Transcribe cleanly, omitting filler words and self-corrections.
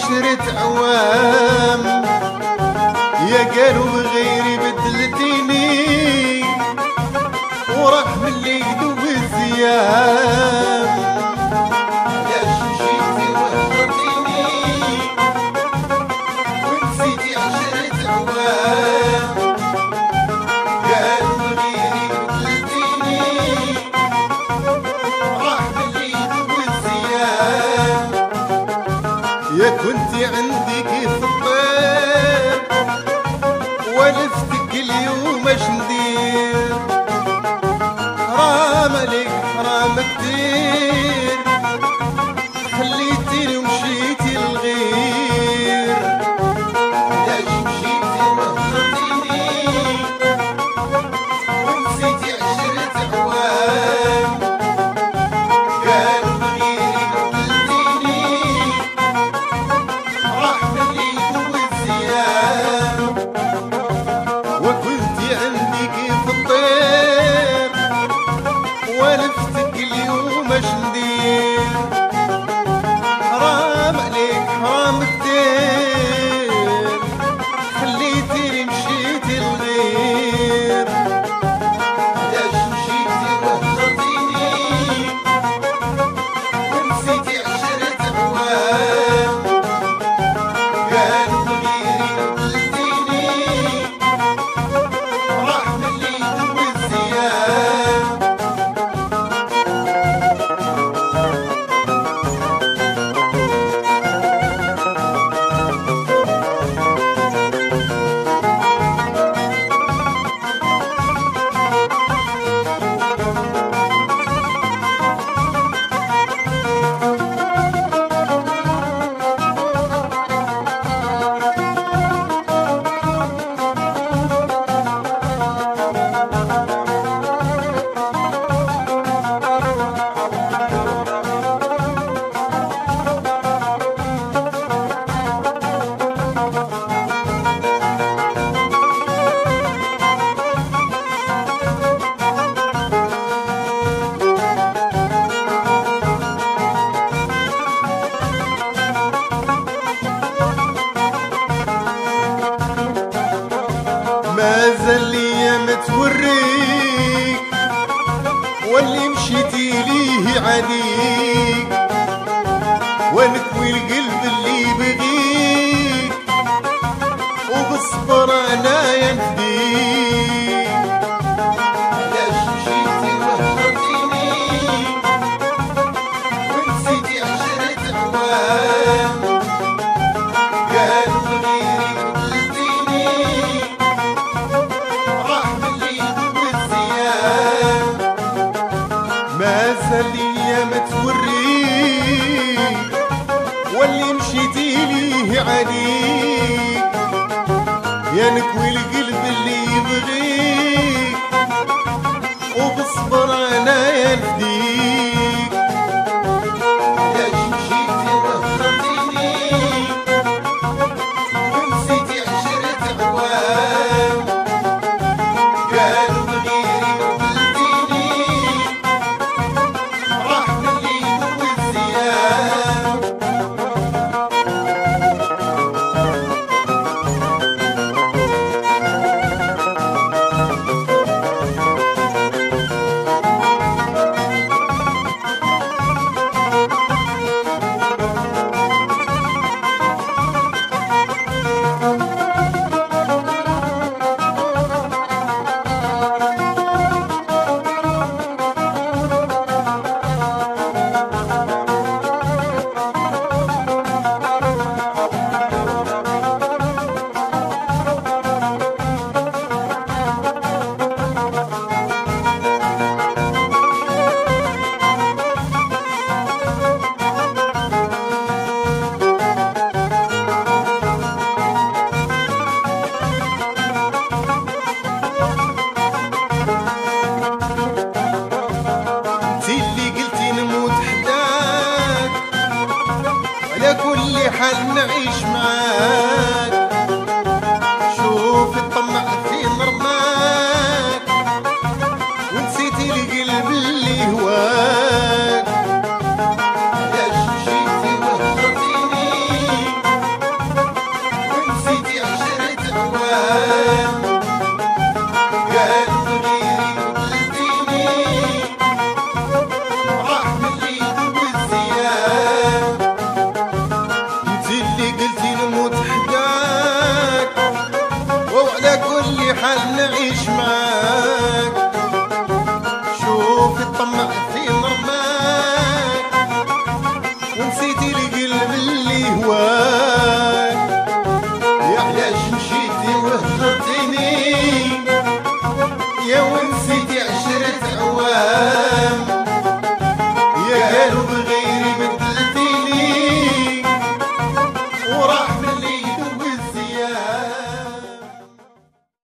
10 عوام يا قالوا بغيري بدلتيني وراح من اللي يدوب الزيام علاش مشيتي وهجرتيني ونسيتي 10 عوام قالوا بغيري بدلتيني وراح من اللي يدوب الزيام يا كنتي عندي كيف الطير ولفتك اليوم اش ندير حرام عليك حرام كتير خليتيني ومشيتي للغير علاش مشيتي وهجرتيني ونسيتي 10 عوام قالوا بغيري بدلتيني راح من اللي يدوب الزيام وكنتي عندي كيف الطير ولفتك اليوم اش ندير حرام عليك حرام كتير خليتيني مشيتي للغير علاش مشيتي وهجرتيني ونسيتي 10 عوام قالوا بغيري بدلتيني راح من اللي يدوب الزيام مازال ليا ما توريك واللي مشيتي ليه عاديك ونكوي القلب اللي بغيك وبالصبر انا ينفديك علاش مشيتي وهجرتيني ونسيتي 10 عوام قالوا بغيري بدلتيني راح من اللي يدوب الزيام مازال ليا ما توريك واللي مشيتي ليه عليك يا نكوي القلب اللي يبغيك وبصبر انا ينفديك